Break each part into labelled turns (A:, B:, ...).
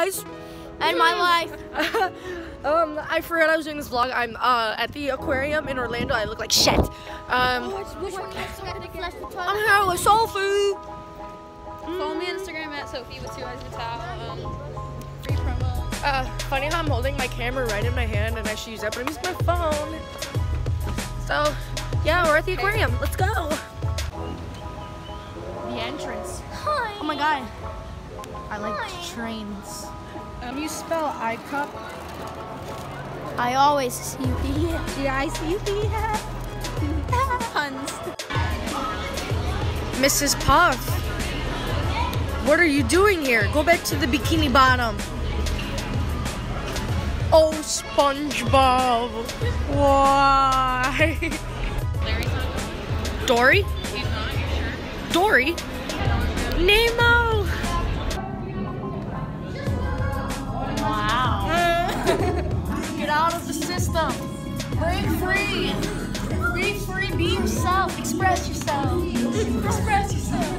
A: guys.
B: And my life.
A: I forgot I was doing this vlog. I'm at the aquarium in Orlando. I look like shit. I'm here with Sophie.
C: Follow me on Instagram at Sophie with 2 eyes Vital. Free promo.
A: Funny how I'm holding my camera right in my hand and I should use that, but I'm using my phone. So, yeah, we're at the aquarium. Let's go.
C: The entrance.
B: Hi.
A: Oh my god. I like trains. You spell I cup?
B: I always see you.
A: Yeah, I see you.
B: Puns.
A: Mrs. Puff, what are you doing here? Go back to the Bikini Bottom. Oh, SpongeBob. Why?
C: Larry's not going.
A: Dory?
C: He's not, you sure?
A: Dory? Nemo!
C: Wow.
A: Get out of the system. Break free. Be free. Be yourself. Express yourself. Express yourself.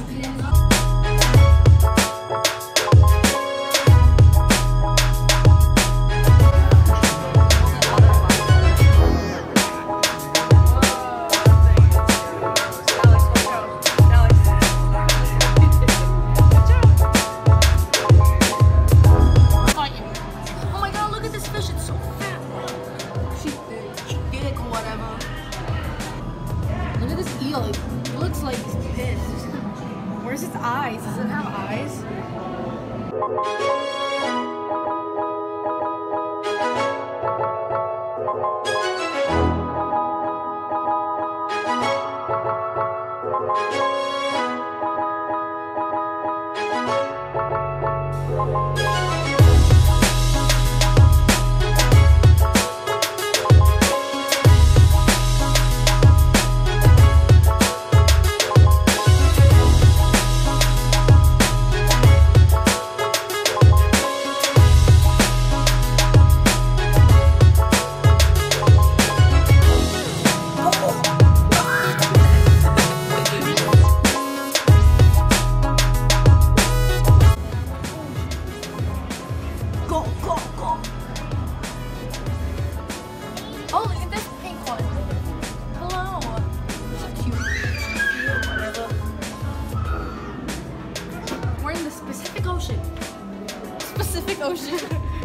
A: It looks like it's pissed. Where's its eyes? Does it have eyes? Oh, look at this pink one. Hello. So cute. We're in the Pacific Ocean. Pacific Ocean.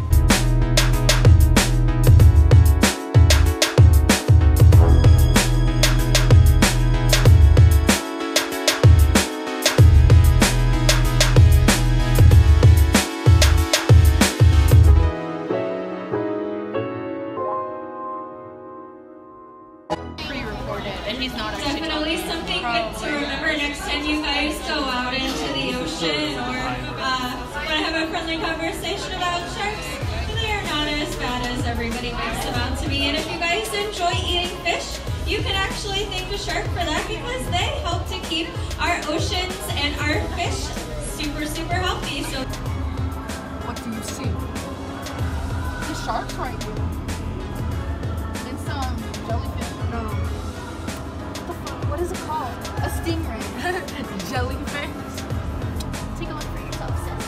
C: And he's not
D: definitely something good to remember next time you guys go out into the ocean or want to have a friendly conversation about sharks. They are not as bad as everybody makes them out to be. And if you guys enjoy eating fish, you can actually thank a shark for that because they help to keep our oceans and our fish super, super healthy. So,
A: What do you see? The shark's right here. It's jellyfish. No. What is it called? A stingray. Jellyfish.
B: Take a look for yourself, sis.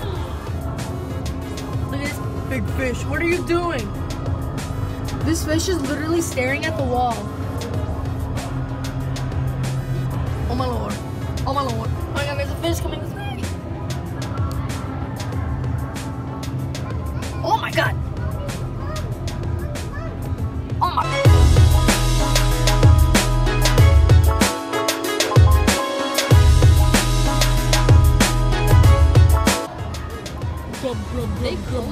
A: Look at this big fish. What are you doing? This fish is literally staring at the wall. Oh my lord. Oh my lord. Oh my god, there's a fish coming this way. Oh my god. Oh my.
C: They cool.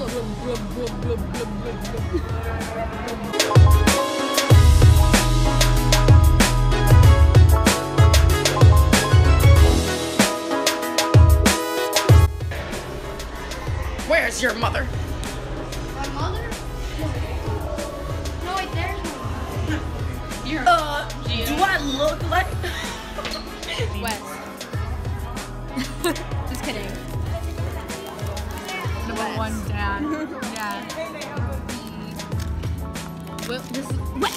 A: Where's your mother?
B: My mother? No, wait, there's my mother.
C: You're
A: Do I look like
C: Wes. Just kidding. Number one, dad. Yeah. Well, this is what?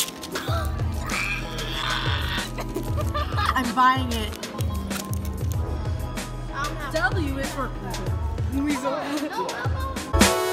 A: I'm buying it. W is for Weasel.